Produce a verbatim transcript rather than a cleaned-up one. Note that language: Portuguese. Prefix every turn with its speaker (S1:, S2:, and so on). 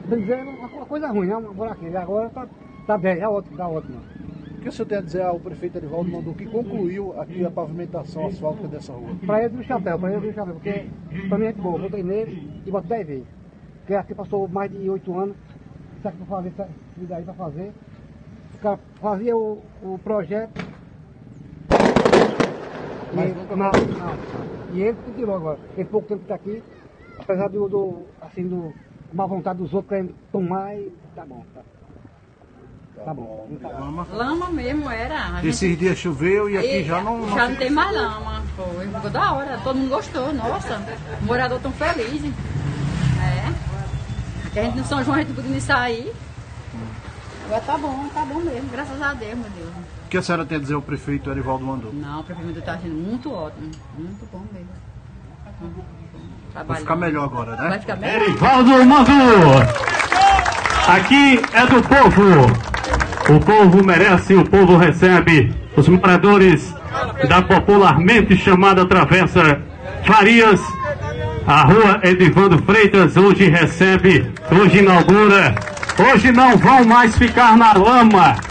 S1: bem dizer, uma coisa ruim, né? Um buraquinho. E agora tá, tá bem, é ótimo, tá ótimo.
S2: O que o senhor tem a dizer ao prefeito Erivaldo Mandu, que concluiu aqui a pavimentação asfáltica dessa rua?
S1: Pra ele do chapéu, pra ele do chapéu, porque pra mim é de boa, eu votei nele e boto dez vezes. Porque aqui passou mais de oito anos, isso aqui pra fazer, isso daí pra fazer. O cara fazia o, o projeto.
S2: Mas
S1: e,
S2: nunca
S1: não, não. E ele que tirou agora. Tem pouco tempo que tá aqui, apesar do, do assim, do má vontade dos outros querendo tomar e tá bom. Tá, tá bom.
S3: Lama. Lama mesmo era. A
S2: Esses
S3: gente...
S2: dias choveu e aqui
S3: e,
S2: já não...
S3: Já não tem mais lama. Foi, ficou da hora. Todo mundo gostou. Nossa, o morador tão feliz. É. Porque a gente no São João a gente não podia sair. Agora tá bom, tá bom mesmo. Graças a Deus, meu Deus.
S2: O que a senhora tem a dizer ao prefeito Erivaldo Mandu?
S3: Não, o prefeito está sendo muito ótimo. Muito bom mesmo.
S2: Vai ficar melhor agora, né?
S3: Vai ficar melhor.
S4: Erivaldo Mandu! Aqui é do povo. O povo merece, o povo recebe. Os moradores da popularmente chamada Travessa Farias, a rua Edivando Freitas, hoje recebe, hoje inaugura. Hoje não vão mais ficar na lama.